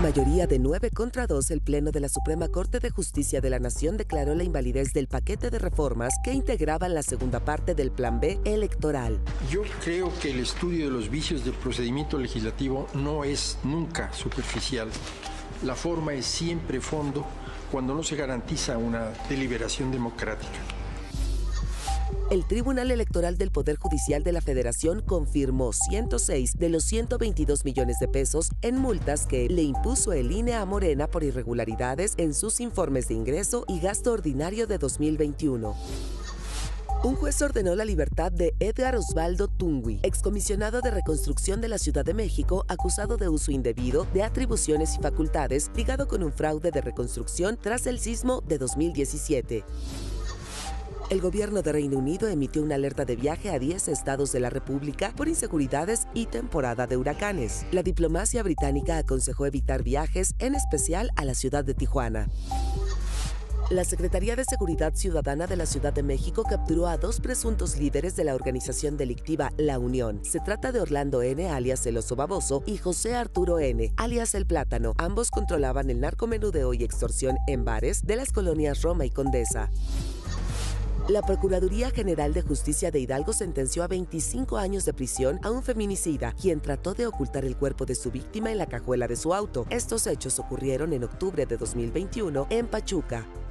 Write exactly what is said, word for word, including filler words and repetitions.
mayoría de nueve contra dos, el Pleno de la Suprema Corte de Justicia de la Nación declaró la invalidez del paquete de reformas que integraban la segunda parte del Plan B electoral. Yo creo que el estudio de los vicios del procedimiento legislativo no es nunca superficial. La forma es siempre fondo cuando no se garantiza una deliberación democrática. El Tribunal Electoral del Poder Judicial de la Federación confirmó ciento seis de los ciento veintidós millones de pesos en multas que le impuso el I N E a Morena por irregularidades en sus informes de ingreso y gasto ordinario de dos mil veintiuno. Un juez ordenó la libertad de Edgar Osvaldo Tungui, excomisionado de Reconstrucción de la Ciudad de México, acusado de uso indebido de atribuciones y facultades ligado con un fraude de reconstrucción tras el sismo de dos mil diecisiete. El gobierno de Reino Unido emitió una alerta de viaje a diez estados de la República por inseguridades y temporada de huracanes. La diplomacia británica aconsejó evitar viajes, en especial a la ciudad de Tijuana. La Secretaría de Seguridad Ciudadana de la Ciudad de México capturó a dos presuntos líderes de la organización delictiva La Unión. Se trata de Orlando N., alias El Oso Baboso, y José Arturo N., alias El Plátano. Ambos controlaban el narcomenudeo y extorsión en bares de las colonias Roma y Condesa. La Procuraduría General de Justicia de Hidalgo sentenció a veinticinco años de prisión a un feminicida, quien trató de ocultar el cuerpo de su víctima en la cajuela de su auto. Estos hechos ocurrieron en octubre de dos mil veintiuno en Pachuca.